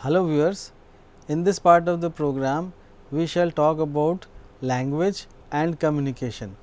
Hello viewers, in this part of the program we shall talk about language and communication.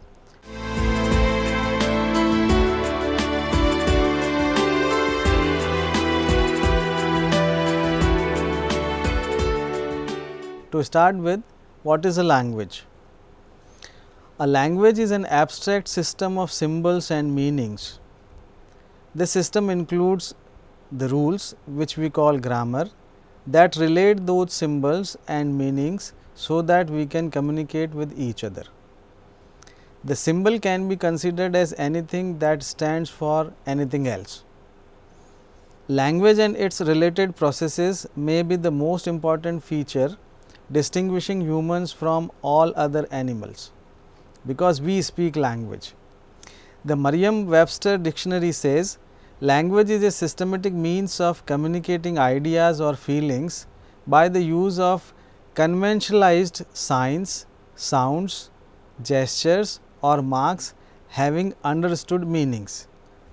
To start with, what is a language? A language is an abstract system of symbols and meanings. This system includes the rules, which we call grammar, that relate those symbols and meanings so that we can communicate with each other. The symbol can be considered as anything that stands for anything else. Language and its related processes may be the most important feature distinguishing humans from all other animals, because we speak language. The Merriam-Webster dictionary says, language is a systematic means of communicating ideas or feelings by the use of conventionalized signs, sounds, gestures or marks having understood meanings.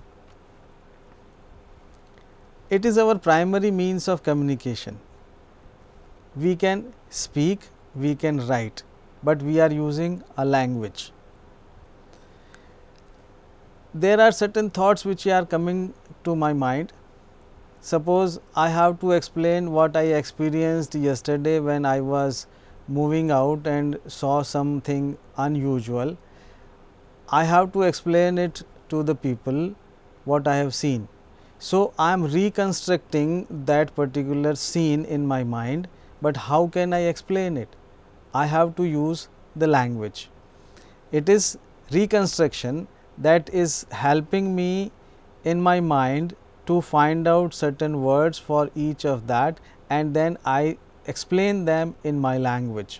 It is our primary means of communication. We can speak, we can write, but we are using a language. There are certain thoughts which are coming to my mind. Suppose I have to explain what I experienced yesterday when I was moving out and saw something unusual. I have to explain it to the people what I have seen. So, I am reconstructing that particular scene in my mind, but how can I explain it? I have to use the language. It is reconstruction that is helping me in my mind to find out certain words for each of that, and then I explain them in my language.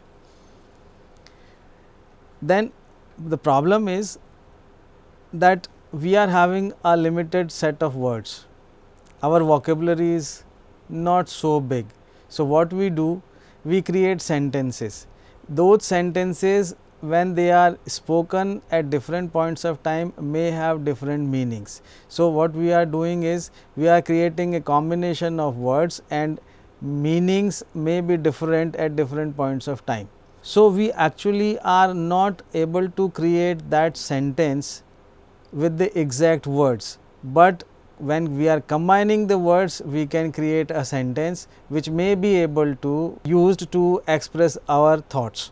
Then the problem is that we are having a limited set of words. Our vocabulary is not so big. So, what we do? We create sentences. Those sentences, when they are spoken at different points of time, may have different meanings. So, what we are doing is we are creating a combination of words and meanings may be different at different points of time. So, we actually are not able to create that sentence with the exact words, but when we are combining the words, we can create a sentence which may be able to used to express our thoughts.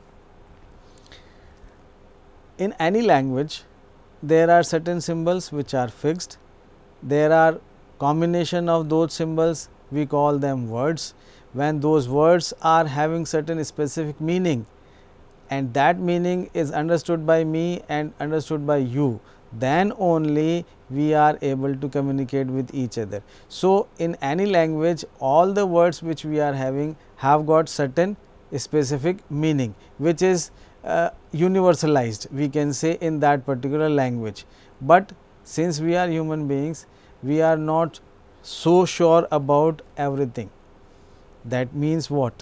In any language, there are certain symbols which are fixed. There are combination of those symbols, we call them words. When those words are having certain specific meaning, and that meaning is understood by me and understood by you, then only we are able to communicate with each other. So, in any language, all the words which we are having have got certain specific meaning, which is universalized, we can say, in that particular language. But since we are human beings, we are not so sure about everything. That means what?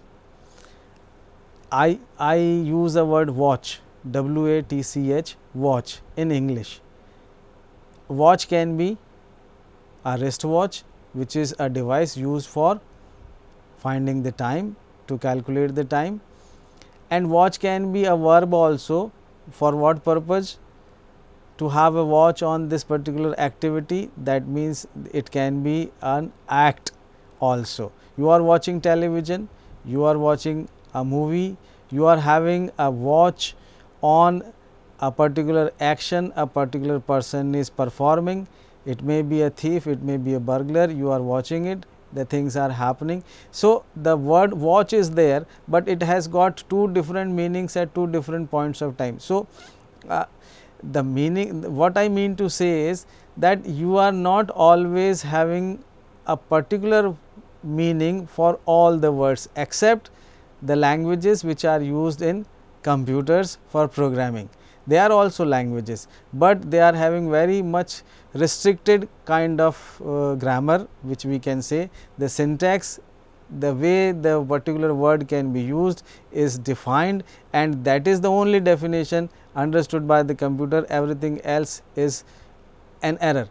I use the word watch, W-A-T-C-H, watch in English. Watch can be a wristwatch, which is a device used for finding the time, to calculate the time, and watch can be a verb also. For what purpose? To have a watch on this particular activity, that means it can be an act also. You are watching television, you are watching a movie, you are having a watch on a particular action a particular person is performing. It may be a thief, it may be a burglar, you are watching it, the things are happening. So, the word watch is there, but it has got two different meanings at two different points of time. So, the meaning, what I mean to say is that you are not always having a particular meaning for all the words, except the languages which are used in computers for programming. They are also languages, but they are having very much restricted kind of grammar, which we can say the syntax, the way the particular word can be used is defined, and that is the only definition understood by the computer. Everything else is an error.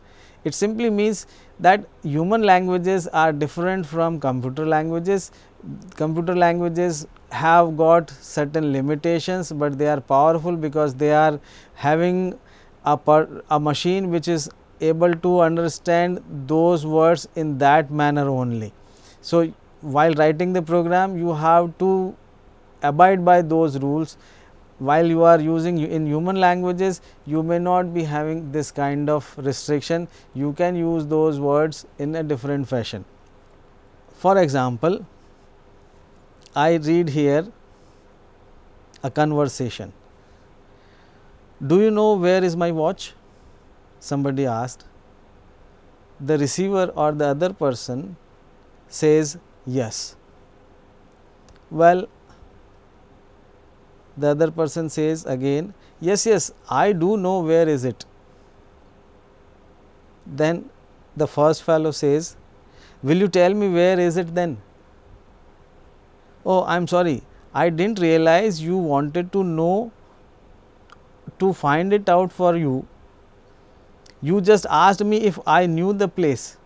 It simply means that human languages are different from computer languages. Computer languages have got certain limitations, but they are powerful because they are having a machine which is able to understand those words in that manner only. So, while writing the program, you have to abide by those rules. While you are using in human languages, you may not be having this kind of restriction. You can use those words in a different fashion. For example, I read here a conversation. Do you know where is my watch? Somebody asked. The receiver or the other person says yes. Well, the other person says again, yes, yes, I do know where is it. Then the first fellow says, will you tell me where is it then? Oh, I am sorry, I didn't realize you wanted to know to find it out for you. You just asked me if I knew the place.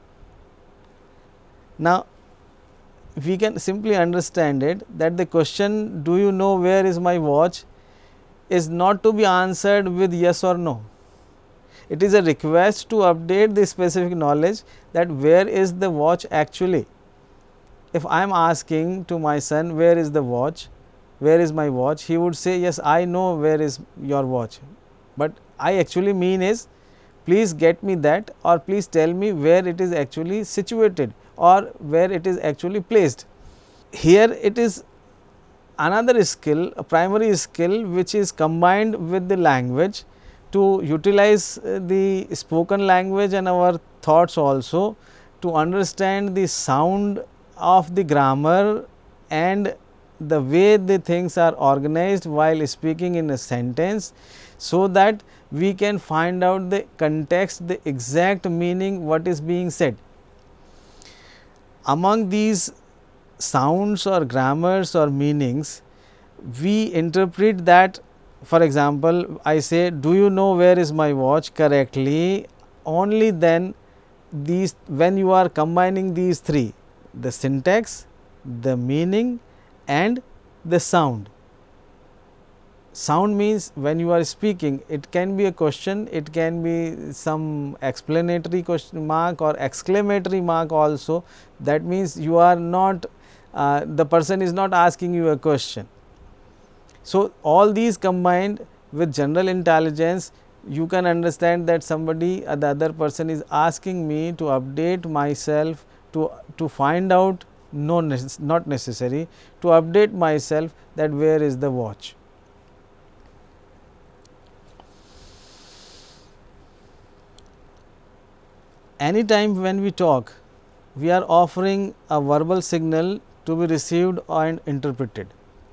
Now, we can simply understand it that the question, do you know where is my watch, is not to be answered with yes or no. It is a request to update the specific knowledge that where is the watch actually. If I am asking to my son, where is the watch, where is my watch, he would say, yes, I know where is your watch, but I actually mean is, please get me that, or please tell me where it is actually situated or where it is actually placed. Here it is another skill, a primary skill which is combined with the language to utilize the spoken language and our thoughts also to understand the sound of the grammar and the way the things are organized while speaking in a sentence, so that we can find out the context, the exact meaning what is being said. Among these sounds or grammars or meanings, we interpret that, for example, I say, do you know where is my watch correctly, only then these, when you are combining these three, the syntax, the meaning and the sound. Sound means when you are speaking, it can be a question, it can be some explanatory question mark or exclamatory mark also. That means you are not, the person is not asking you a question. So, all these combined with general intelligence, you can understand that somebody, the other person is asking me to update myself, to find out, no, not necessary, to update myself that where is the watch. Anytime when we talk, we are offering a verbal signal to be received and interpreted.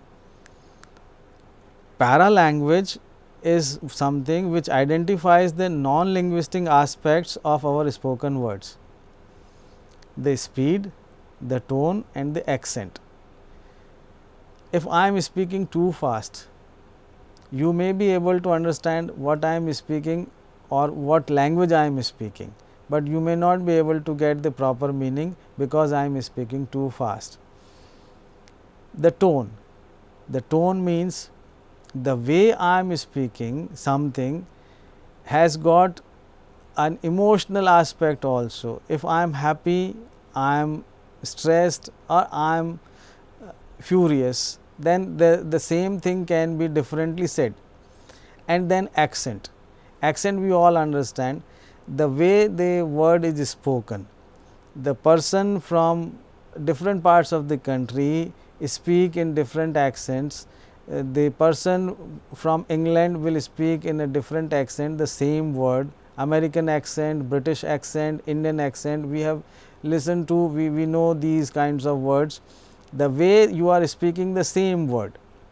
Paralanguage is something which identifies the non-linguistic aspects of our spoken words, the speed, the tone and the accent. If I am speaking too fast, you may be able to understand what I am speaking or what language I am speaking, but you may not be able to get the proper meaning because I am speaking too fast. The tone means the way I am speaking something has got an emotional aspect also. If I am happy, I am stressed or I am furious, then the same thing can be differently said. And then accent we all understand, the way the word is spoken. The person from different parts of the country speak in different accents. The person from England will speak in a different accent the same word, American accent, British accent, Indian accent. We have listened to, we know these kinds of words. The way you are speaking the same word,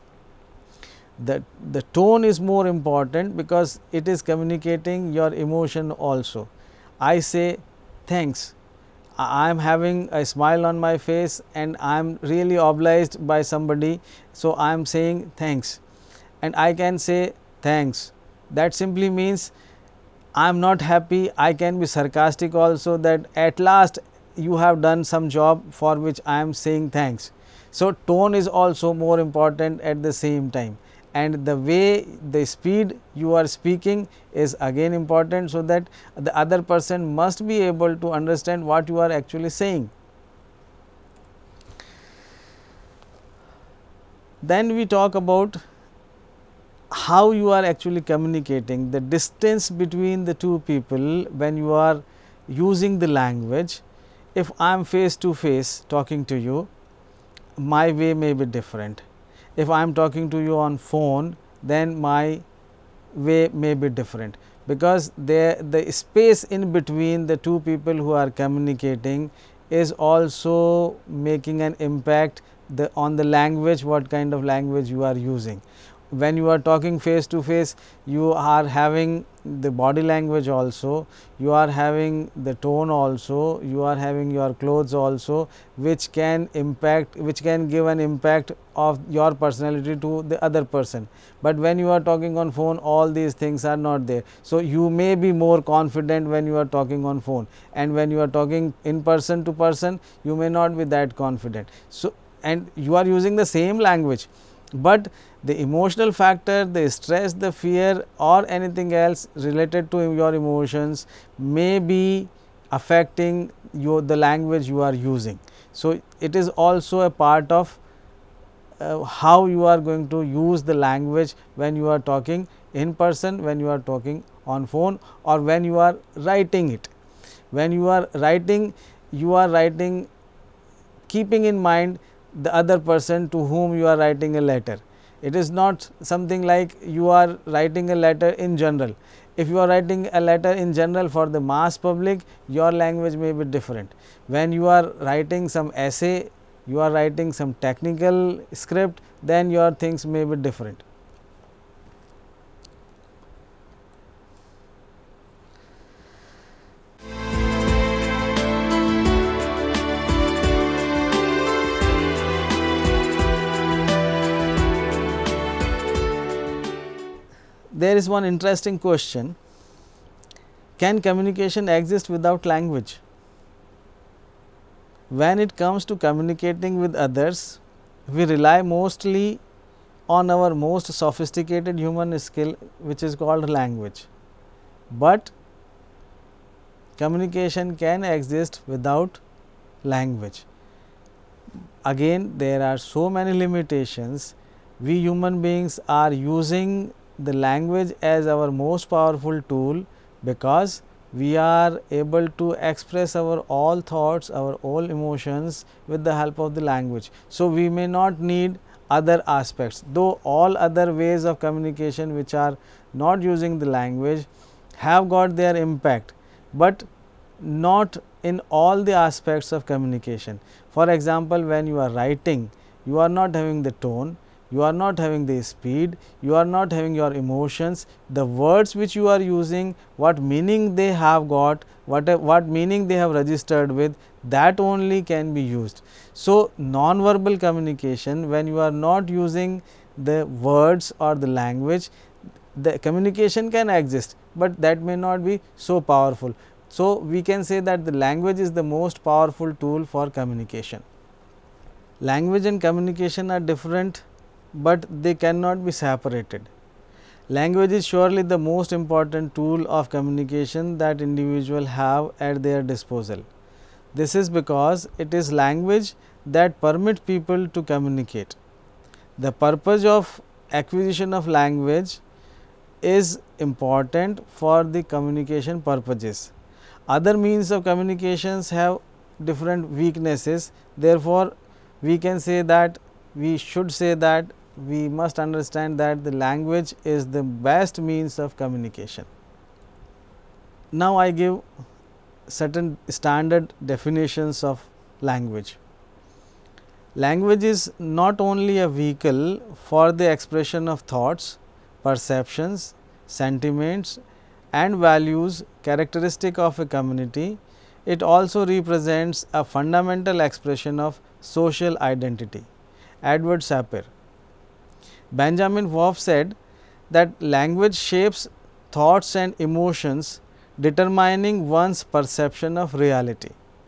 the tone is more important because it is communicating your emotion also. I say thanks, I am having a smile on my face and I am really obliged by somebody, so I am saying thanks, and I can say thanks. That simply means I am not happy, I can be sarcastic also, that at last you have done some job for which I am saying thanks. So, tone is also more important at the same time, and the way, the speed you are speaking is again important, so that the other person must be able to understand what you are actually saying. Then we talk about how you are actually communicating, the distance between the two people when you are using the language. If I am face to face talking to you, my way may be different. If I am talking to you on phone, then my way may be different, because the space in between the two people who are communicating is also making an impact on the language, what kind of language you are using. When you are talking face to face, you are having the body language also, you are having the tone also, you are having your clothes also, which can impact, which can give an impact of your personality to the other person. But when you are talking on phone, all these things are not there. So, you may be more confident when you are talking on phone, and when you are talking in person to person, you may not be that confident. So, and you are using the same language, but the emotional factor, the stress, the fear or anything else related to your emotions may be affecting the language you are using. So, it is also a part of how you are going to use the language when you are talking in person, when you are talking on phone, or when you are writing it. When you are writing keeping in mind the other person to whom you are writing a letter. It is not something like you are writing a letter in general. If you are writing a letter in general for the mass public, your language may be different. When you are writing some essay, you are writing some technical script, then your things may be different. There is one interesting question: can communication exist without language? When it comes to communicating with others, we rely mostly on our most sophisticated human skill, which is called language. But communication can exist without language. Again, there are so many limitations. We human beings are using the language as our most powerful tool, because we are able to express our all thoughts, our all emotions with the help of the language. So, we may not need other aspects, though all other ways of communication which are not using the language have got their impact, but not in all the aspects of communication. For example, when you are writing, you are not having the tone, you are not having the speed, you are not having your emotions, the words which you are using, what meaning they have got, what meaning they have registered with, that only can be used. So, non-verbal communication, when you are not using the words or the language, the communication can exist, but that may not be so powerful. So, we can say that the language is the most powerful tool for communication. Language and communication are different, but they cannot be separated. Language is surely the most important tool of communication that individuals have at their disposal. This is because it is language that permit people to communicate. The purpose of acquisition of language is important for the communication purposes. Other means of communications have different weaknesses. Therefore, we can say that, we should say that, we must understand that the language is the best means of communication. Now, I give certain standard definitions of language. Language is not only a vehicle for the expression of thoughts, perceptions, sentiments and values characteristic of a community, it also represents a fundamental expression of social identity. Edward Sapir. Benjamin Wolf said that language shapes thoughts and emotions determining one's perception of reality.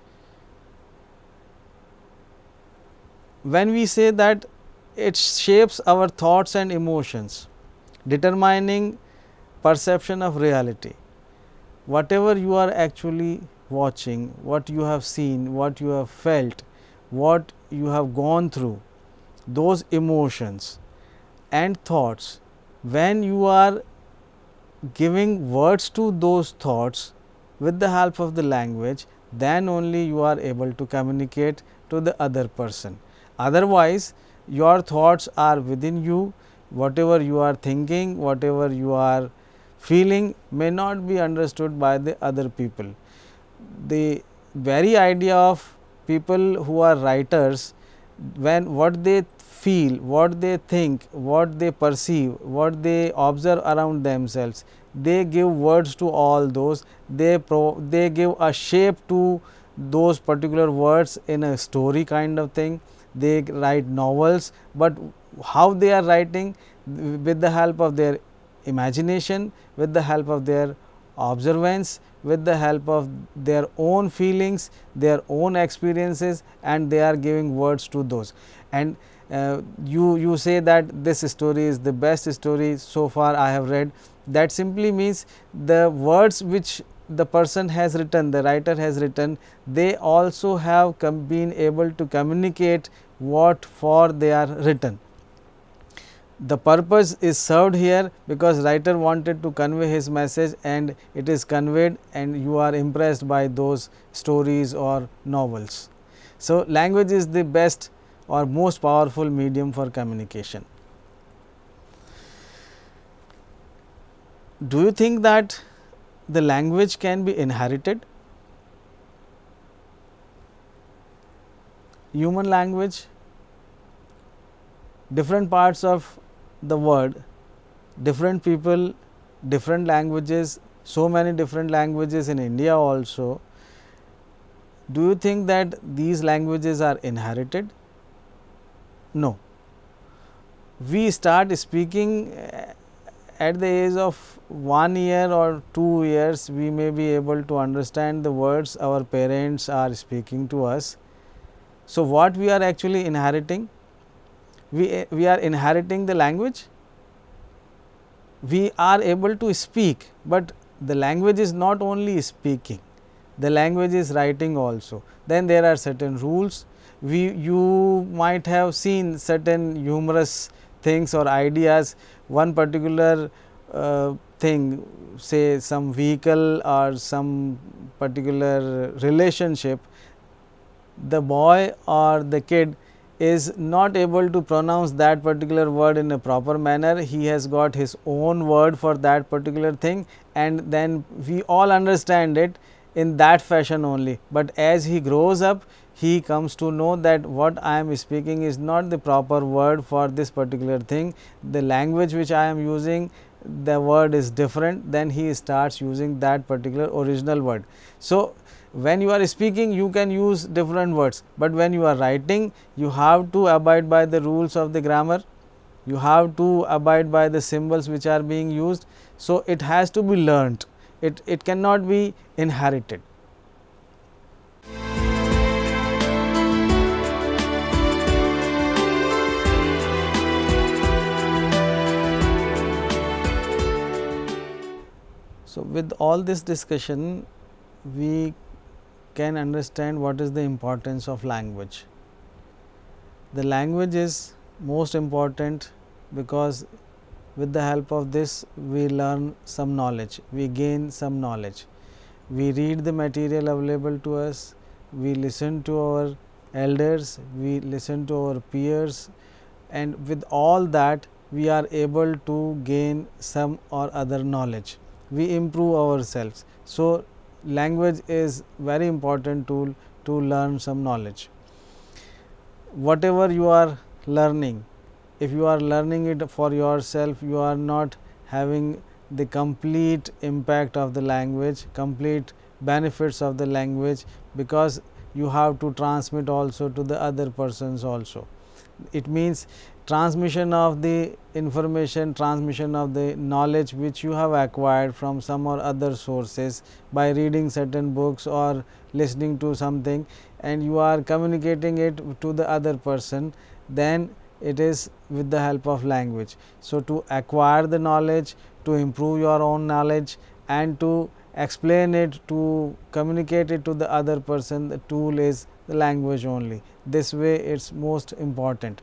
When we say that it shapes our thoughts and emotions, determining perception of reality, whatever you are actually watching, what you have seen, what you have felt, what you have gone through, those emotions and thoughts, when you are giving words to those thoughts with the help of the language, then only you are able to communicate to the other person. Otherwise, your thoughts are within you, whatever you are thinking, whatever you are feeling may not be understood by the other people. The very idea of people who are writers, when what they feel, what they think, what they perceive, what they observe around themselves, they give words to all those, they give a shape to those particular words in a story kind of thing. They write novels, but how they are writing? With the help of their imagination, with the help of their observance, with the help of their own feelings, their own experiences, and they are giving words to those. And you say that this story is the best story so far I have read. That simply means the words which the person has written, the writer has written, they also have been able to communicate what for they are written. The purpose is served here, because writer wanted to convey his message and it is conveyed, and you are impressed by those stories or novels. So, language is the best or most powerful medium for communication. Do you think that the language can be inherited? Human language, different parts of the world, different people, different languages, so many different languages in India also. Do you think that these languages are inherited? No. We start speaking at the age of 1 year or 2 years, we may be able to understand the words our parents are speaking to us. So, what we are actually inheriting? We are inheriting the language. We are able to speak, but the language is not only speaking, the language is writing also. Then there are certain rules. You might have seen certain humorous things or ideas. One particular thing, say some vehicle or some particular relationship, the boy or the kid is not able to pronounce that particular word in a proper manner. He has got his own word for that particular thing, and then we all understand it in that fashion only. But as he grows up, he comes to know that what I am speaking is not the proper word for this particular thing. The language which I am using, the word is different, then he starts using that particular original word. So, when you are speaking, you can use different words, but when you are writing, you have to abide by the rules of the grammar, you have to abide by the symbols which are being used. So, it has to be learnt, it cannot be inherited. So, with all this discussion, we can understand what is the importance of language. The language is most important because with the help of this we learn some knowledge, we gain some knowledge, we read the material available to us, we listen to our elders, we listen to our peers, and with all that we are able to gain some or other knowledge, we improve ourselves. So, language is very important tool to learn some knowledge. Whatever you are learning, if you are learning it for yourself, you are not having the complete impact of the language, complete benefits of the language, because you have to transmit also to the other persons also. It means transmission of the information, transmission of the knowledge which you have acquired from some or other sources by reading certain books or listening to something, and you are communicating it to the other person, then it is with the help of language. So, to acquire the knowledge, to improve your own knowledge and to explain it, to communicate it to the other person, the tool is the language only. This way it is most important.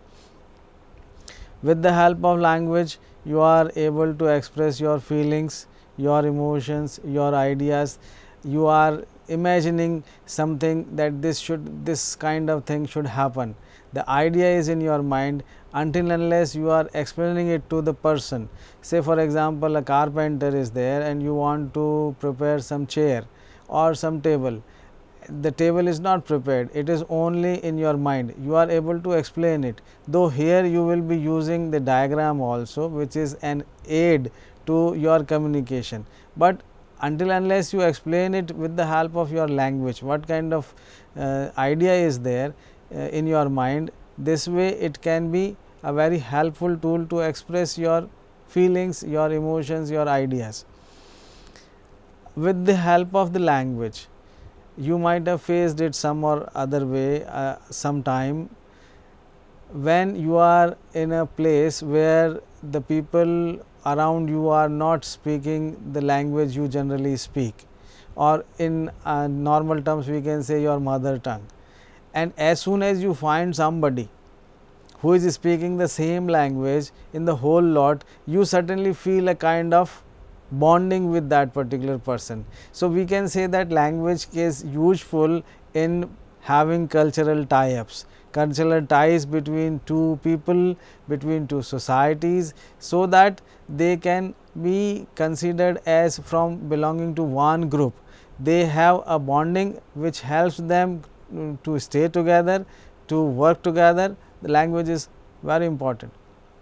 With the help of language, you are able to express your feelings, your emotions, your ideas. You are imagining something that this kind of thing should happen. The idea is in your mind until unless you are explaining it to the person. Say for example, a carpenter is there and you want to prepare some chair or some table. The table is not prepared, it is only in your mind. You are able to explain it, though here you will be using the diagram also, which is an aid to your communication. But until unless you explain it with the help of your language, what kind of idea is there in your mind, this way it can be a very helpful tool to express your feelings, your emotions, your ideas. With the help of the language, you might have faced it some or other way sometime when you are in a place where the people around you are not speaking the language you generally speak, or in normal terms we can say your mother tongue, and as soon as you find somebody who is speaking the same language in the whole lot, you certainly feel a kind of bonding with that particular person. So, we can say that language is useful in having cultural tie-ups, cultural ties between two people, between two societies, so that they can be considered as from belonging to one group. They have a bonding which helps them to stay together, to work together. The language is very important.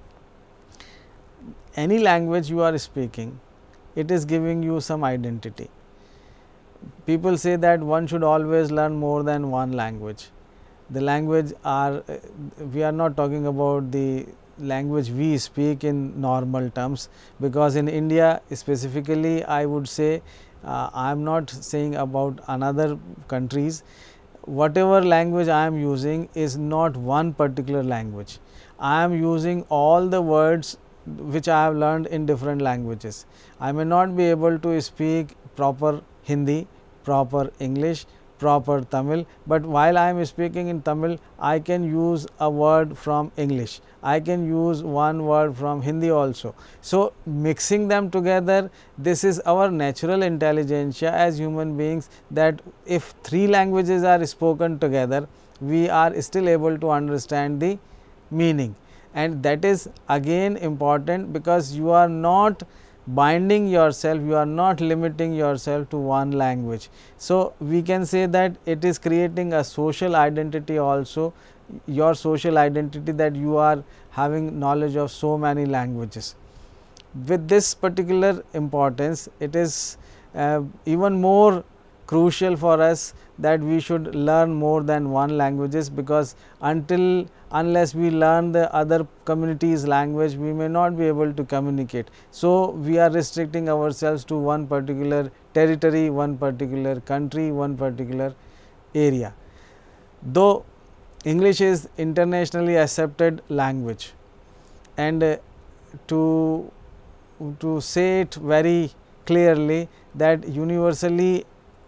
Any language you are speaking, it is giving you some identity. People say that one should always learn more than one language. The language we are not talking about the language we speak in normal terms, because in India specifically I would say, I am not saying about another countries, whatever language I am using is not one particular language. I am using all the words which I have learned in different languages. I may not be able to speak proper Hindi, proper English, proper Tamil, but while I am speaking in Tamil, I can use a word from English, I can use one word from Hindi also. So, mixing them together, this is our natural intelligentsia as human beings, that if three languages are spoken together, we are still able to understand the meaning, and that is again important, because you are not binding yourself, you are not limiting yourself to one language. So, we can say that it is creating a social identity also, your social identity, that you are having knowledge of so many languages. With this particular importance, it is even more crucial for us that we should learn more than one languages, because unless we learn the other community's language, we may not be able to communicate. So, we are restricting ourselves to one particular territory, one particular country, one particular area. Though English is internationally accepted language, and to say it very clearly, that universally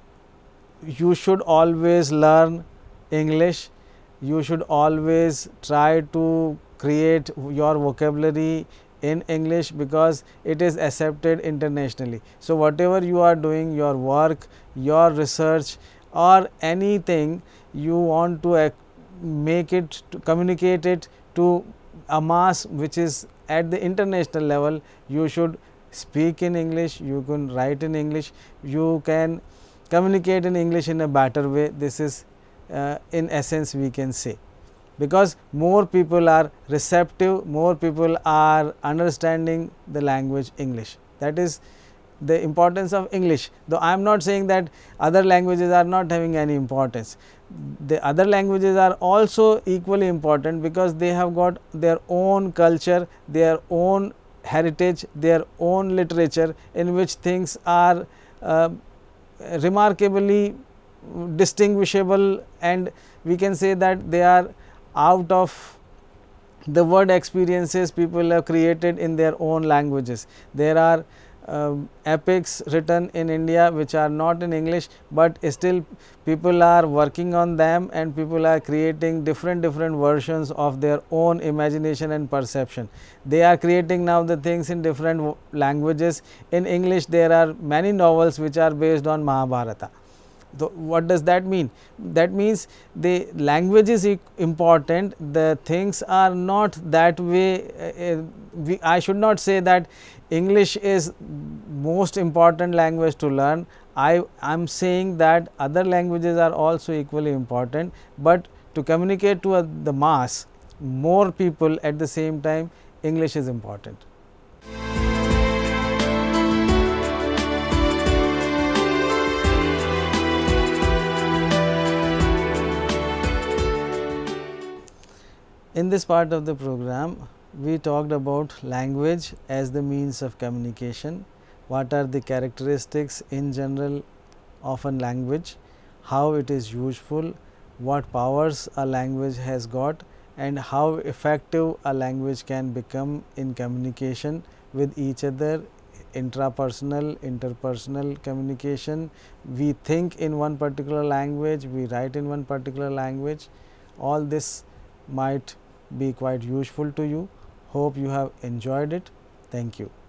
you should always learn English, you should always try to create your vocabulary in English, because it is accepted internationally. So, whatever you are doing, your work, your research or anything, you want to make it, to communicate it to a mass which is at the international level, you should speak in English, you can write in English, you can communicate in English in a better way. This is in essence we can say, because more people are receptive, more people are understanding the language English. That is the importance of English, though I am not saying that other languages are not having any importance. The other languages are also equally important, because they have got their own culture, their own heritage, their own literature, in which things are remarkably distinguishable, and we can say that they are out of the word experiences people have created in their own languages. There are epics written in India which are not in English, but still people are working on them, and people are creating different versions of their own imagination and perception. They are creating now the things in different languages. In English there are many novels which are based on Mahabharata. So, what does that mean? That means the language is important, the things are not that way. I should not say that English is most important language to learn. I am saying that other languages are also equally important, but to communicate to the mass, more people at the same time, English is important. In this part of the program, we talked about language as the means of communication, what are the characteristics in general of a language, how it is useful, what powers a language has got, and how effective a language can become in communication with each other, intrapersonal, interpersonal communication. We think in one particular language, we write in one particular language. All this might be quite useful to you. Hope you have enjoyed it. Thank you.